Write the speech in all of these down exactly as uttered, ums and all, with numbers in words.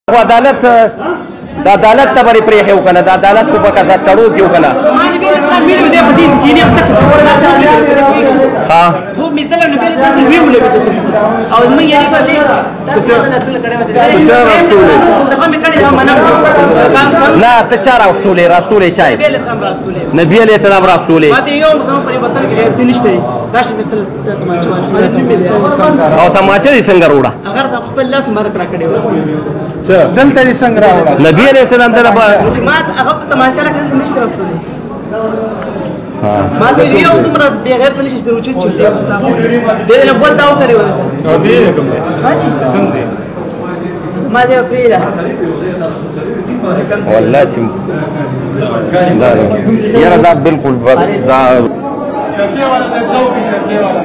عدالت د عدالت ته بری پرې هیو کنه د عدالت په کذا تړو کیو کنه ها هو مثلا نبی صلی الله علیه وسلم او مې یې په دې نه ته چار رسول رسول چای نبی علیہ السلام رسول ماته یو سم پریبتن کې نشته راشه مثلا تماچا او تماچا یې څنګه وروړه اگر د خپل لاس مرګ را کړی دلته یې څنګه راوړه نبی علیہ السلام ته ما هغه تماچا را کړی نشته رسول ما ته یو تمره بغیر څه نشته ورچې چې دې مستعمل دې نه بول داو کړی ولا څه دې کوم دی کوم دی ما دې پیرا والله چې دا یاره دا بالکل بس دا شرطي والا ته داو کې شرطي والا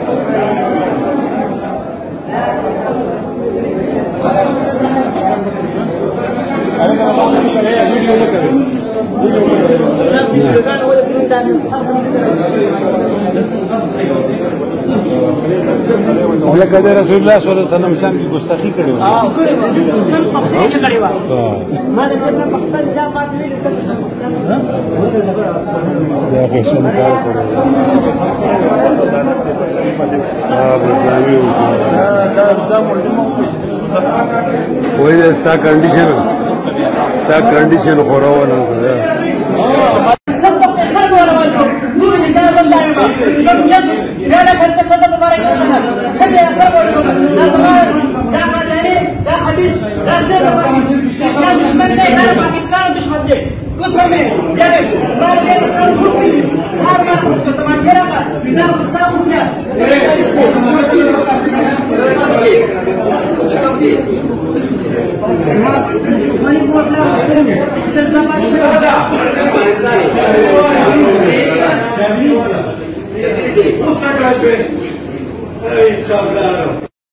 ولکه د رسول الله صلی الله علیه وسلم شان کی ګستاخی کړي و ها کړي و سن په خپل څه کړي و ما دې سن په خپل ځا ما دې دا په څه کار کړو وای دا ستا کنډیشن ستا کنډیشن خورونه Hey,